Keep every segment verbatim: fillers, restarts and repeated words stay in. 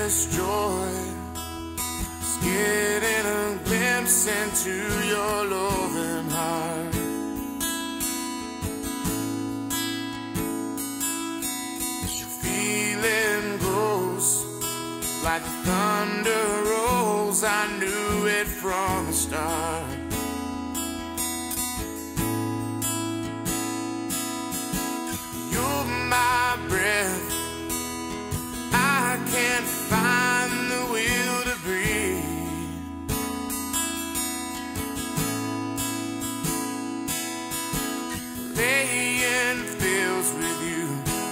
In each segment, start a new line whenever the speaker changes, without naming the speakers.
endless joy is getting a glimpse into your loving heart. As your feeling grows like the thunder rolls, I knew it from the start. You're my breath, I can't find the will to breathe. Laying fields with you,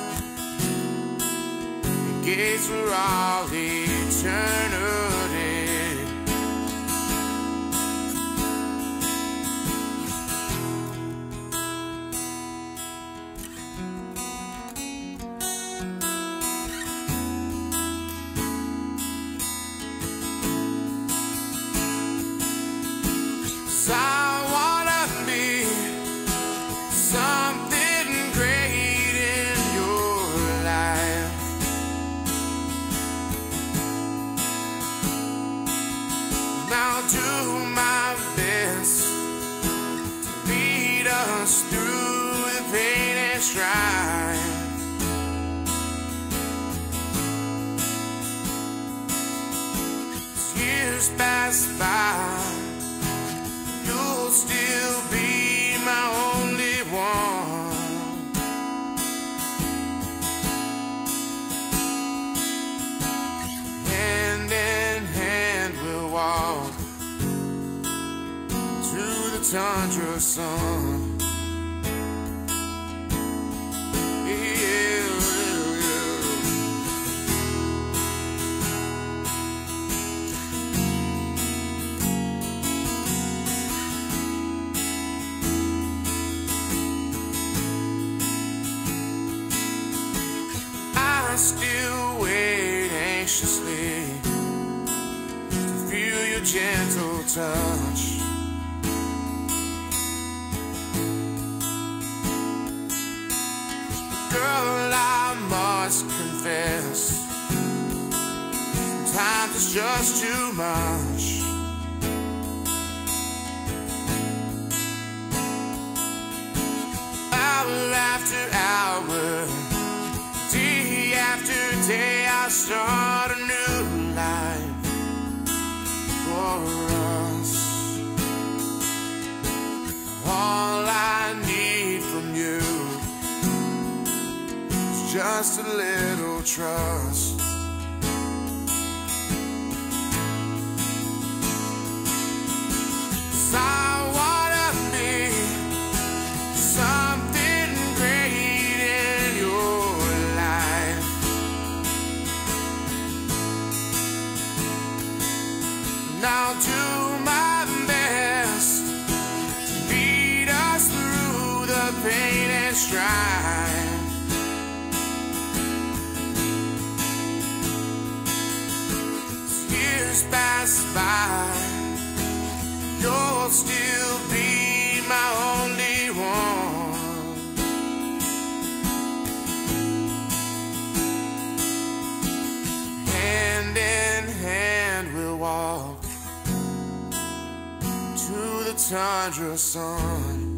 engaged for all eternity. I wanna be something great in your life. I'll do my best to lead us through the pain and strife. As years pass by, you'll still be my only one. Hand in hand we'll walk to the tundra sun. I still wait anxiously to feel your gentle touch. Girl, I must confess, sometimes it's just too much. Hour after hour, day after day, I start a new life for us. All I need from you is just a little trust. I wanna be something great in your life. And I'll do my best to lead us through the pain and strife. As years pass by, you'll still be my only one. Hand in hand we'll walk to the tundra sun.